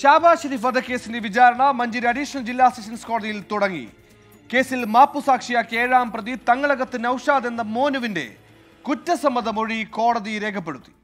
ഷാബാസ് ഷെരീഫ് വധക്കേസിന്റെ വിചാരണ മഞ്ചേരി അഡീഷണൽ ജില്ലാ സെഷൻസ് കോടതിയിൽ തുടങ്ങി. കേസിൽ മാപ്പുസാക്ഷിയാക്കിയ 7-ാം പ്രതി തങ്ങളകത്ത് നൌഷാദ് എന്ന മോനുവിന്റെ കുറ്റസമ്മത മൊഴി കോടതി രേഖപ്പെടുത്തി.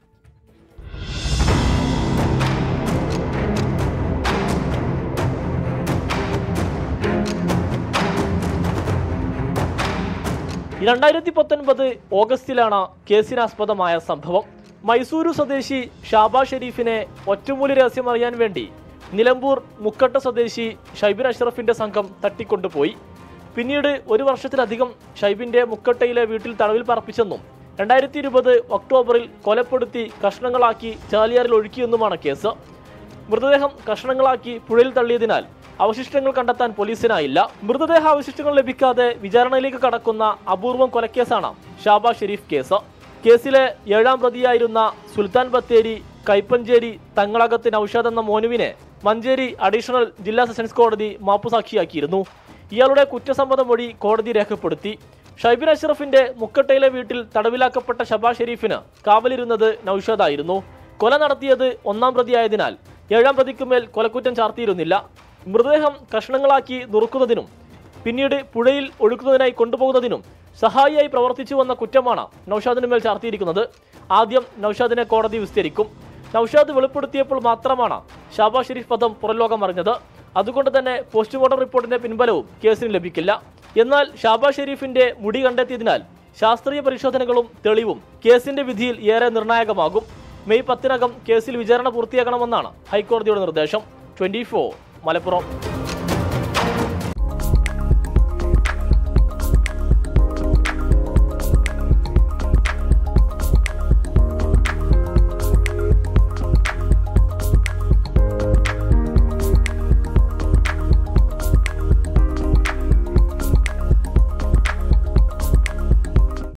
ഓഗസ്റ്റിലാണ് കേസിനാസ്പദമായ സംഭവം. മൈസൂരു സ്വദേശി ഷാബാസ് ഷെരീഫിനെ ഒറ്റമൂലി രഹസ്യം അറിയാൻ വേണ്ടി നിലമ്പൂർ മുക്കട്ട സ്വദേശി ഷൈബിൻ അഷ്റഫിന്റെ സംഘം തട്ടിക്കൊണ്ടുപോയി. പിന്നീട് 1 വർഷത്തിലധികം ഷൈബിന്റെ മുക്കട്ടയിലെ വീട്ടിൽ തടവിൽ പാർപ്പിച്ചെന്നും 2020 ഒക്ടോബറിൽ കൊലപ്പെടുത്തി കഷ്ണങ്ങളാക്കി ചാലിയാറിൽ ഒഴുക്കിയെന്നുമാണ് കേസ്. മൃതദേഹം കഷ്ണങ്ങളാക്കി പുഴയിൽ തള്ളിയതിനാൽ അവശിഷ്ടങ്ങൾ കണ്ടെത്താൻ പോലീസിനായില്ല. മൃതദേഹ അവശിഷ്ടങ്ങൾ ലഭിക്കാതെ വിചാരണയിലേക്ക് കടക്കുന്ന അപൂർവം കൊലക്കേസാണ് ഷാബാസ് ഷെരീഫ് കേസ്. കേസിലെ 7-ാം പ്രതിയായിരുന്ന സുൽത്താൻ ബത്തേരി കൈപ്പഞ്ചേരി തങ്ങളകത്ത് നൌഷാദ് എന്ന മോനുവിനെ മഞ്ചേരി അഡീഷണൽ ജില്ലാ സെഷൻസ് കോടതി മാപ്പുസാക്ഷിയാക്കിയിരുന്നു. ഇയാളുടെ കുറ്റസമ്മത മൊഴി കോടതി രേഖപ്പെടുത്തി. ഷൈബിൻ അഷ്റഫിന്റെ മുക്കട്ടയിലെ വീട്ടിൽ തടവിലാക്കപ്പെട്ട ഷാബാസ് ഷെരീഫിന് കാവലിരുന്നത് നൌഷാദ് ആയിരുന്നു. കൊല നടത്തിയത് 1-ാം പ്രതിയായതിനാൽ 7-ാം പ്രതിക്കുമേൽ കൊലക്കുറ്റം ചാർത്തിയിരുന്നില്ല. മൃതദേഹം കഷ്ണങ്ങളാക്കി നുറുക്കുന്നതിനും പിന്നീട് പുഴയിൽ ഒഴുക്കുന്നതിനായി കൊണ്ടുപോകുന്നതിനും സഹായിയായി പ്രവർത്തിച്ചു വന്ന കുറ്റമാണ് നൌഷാദിന് മേൽ ചാർത്തിയിരിക്കുന്നത്. ആദ്യം നൌഷാദിനെ കോടതി വിസ്തരിക്കും. നൌഷാദ് വെളിപ്പെടുത്തിയപ്പോൾ മാത്രമാണ് ഷാബാസ് ഷെരീഫ് വധം പുറംലോകം അറിഞ്ഞത്. അതുകൊണ്ട് തന്നെ പോസ്റ്റ്മോർട്ടം റിപ്പോർട്ടിന്റെ പിൻബലവും കേസിന് ലഭിക്കില്ല. എന്നാൽ ഷാബാസ് ഷെരീഫിന്റെ മുടി കണ്ടെത്തിയതിനാൽ ശാസ്ത്രീയ പരിശോധനകളും തെളിവും കേസിന്റെ വിധിയിൽ ഏറെ നിർണായകമാകും. മെയ് 10-നകം കേസിൽ വിചാരണ പൂർത്തിയാക്കണമെന്നാണ് ഹൈക്കോടതിയുടെ നിർദ്ദേശം. 24 മലപ്പുറം.